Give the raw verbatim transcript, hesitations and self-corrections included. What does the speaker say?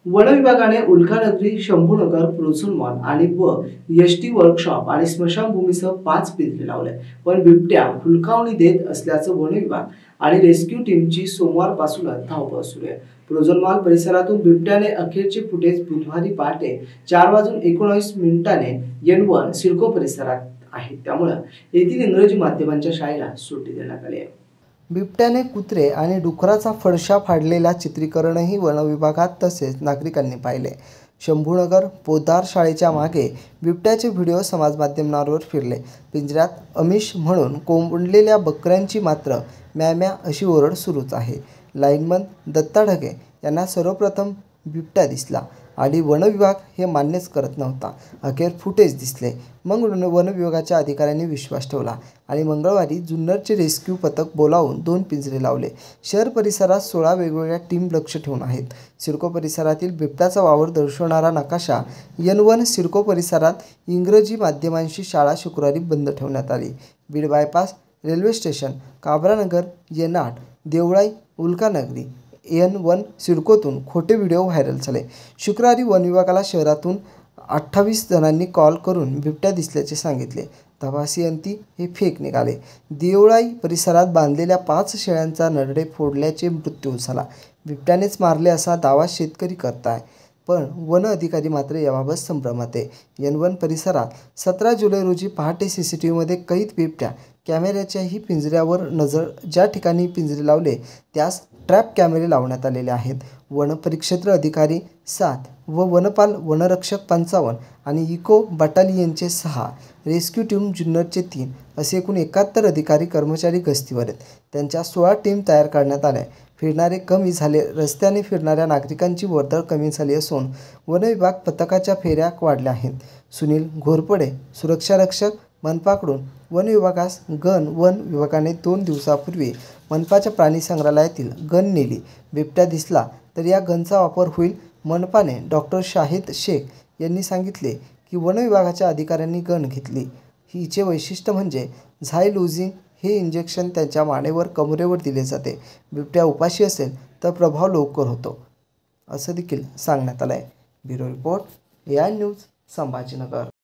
One विभागाने Ulkanagari, Shambhunagar, Prozone mall आणि व एसटी वर्कशॉप आणि स्मशानभूमीसह पाच पिंजरे लावले, पण बिबट्या हुलकावणी देत असल्याचं वन विभाग आणि रेस्क्यू टीमची सोमवारपासूनच धावपळ सुरू आहे। प्रोझोन मॉल परिसरातून बिबट्याने अखेरचे फुटेज बुधवारी पहाटे चार वाजून एकोणीस मिनिटांनी एन वन सिडको परिसरात आहे, त्यामुळे येथील इंग्रजी माध्यमांच्या शाळेला सुट्टी देण्यात आली आहे। बिबट्याने कुत्रे आणि डुकराचा फडशा फाडलेला चित्रीकरणही वन विभागात तसेच नागरिकांनी पाहिले। शंभूनगर पोद्दार शाळेच्या मागे बिबट्याचे व्हिडिओ समाज माध्यमांवर फिरले। पिंजऱ्यात अमिश म्हणून कोंबलेल्या बकऱ्यांची मात्र म्या म्या अशी ओरड सुरूच आहे। लाईनमन दत्ता ढगे यांना सर्वप्रथम बिबट्या दिसला आणि वन विभाग हे मान्यच करत नव्हता। अखेर फुटेज दिसले, मग वन विभागाच्या अधिकाऱ्यांनी विश्वास ठेवला आणि मंगळवारी जुन्नरचे रेस्क्यू पथक बोलावून दोन पिंजरे लावले। शहर परिसरात सोळा वेगवेगळ्या टीम लक्ष ठेवून आहेत। सिडको परिसरातील बिबट्याचा वावर दर्शवणारा नकाशा एन वन सिडको परिसरात इंग्रजी माध्यमांची शाळा शुक्रवारी बंद ठेवण्यात आली। Beed bypass, railway station, Kabranagar, Yenad, Deolai, Ulkanagari, N one सिडकोतून खोटे व्हिडिओ व्हायरल झाले। शुक्रवारी वन विभागाला शहरातून अठ्ठावीस जणांनी कॉल करून बिबट्या दिसल्याचे सांगितले। तपासीअंती हे फेक निघाले। देवळाई परिसरात बांधलेल्या पाच शेळ्यांचा नरडे फोडल्याचे मृत्यू झाला। बिबट्यानेच मारले असा दावा शेतकरी करताय, पण वन अधिकारी मात्र याबाबत संभ्रमात आहे। एन वन परिसरात सतरा जुलै रोजी पहाटे सीसीटीव्हीमध्ये कैद बिबट्या कॅमेऱ्याच्याही पिंजऱ्यावर नजर, ज्या ठिकाणी पिंजरे लावले त्यास ट्रॅप कॅमेरे लावण्यात आलेले आहेत। वन परिक्षेत्र अधिकारी सात व वनपाल वनरक्षक पंचावन्न आणि इको बटालियनचे सहा, रेस्क्यू टीम जुन्नरचे तीन असे एकूण एकाहत्तर अधिकारी कर्मचारी गस्तीवर आहेत। त्यांच्या सोळा टीम तयार करण्यात आल्या। फिरणारे कमी झाले, रस्त्याने फिरणाऱ्या नागरिकांची वर्दळ कमी झाली असून वन विभाग पथकाच्या फेऱ्या वाढल्या आहेत। सुनील घोरपडे, सुरक्षारक्षक, मनपाकडून वन विभागास गन वन विभागाने दोन दिवसापूर्वी मनपाच्या प्राणी संग्रहालयातील गन नेली। बिबट्या दिसला तर या गनचा वापर होईल। मनपाने डॉक्टर शाहिद शेख यांनी सांगितले की वन विभागाच्या अधिकाऱ्यांनी गन घेतली। हिचे वैशिष्ट्य म्हणजे झायलोजिन हे इंजेक्शन त्यांच्या मानेवर, कमरेवर दिले जाते। बिबट्या उपाशी असेल तर प्रभाव लवकर होतो, असं देखील सांगण्यात आलं आहे। Bureau report, A I news, Sambhajinagar.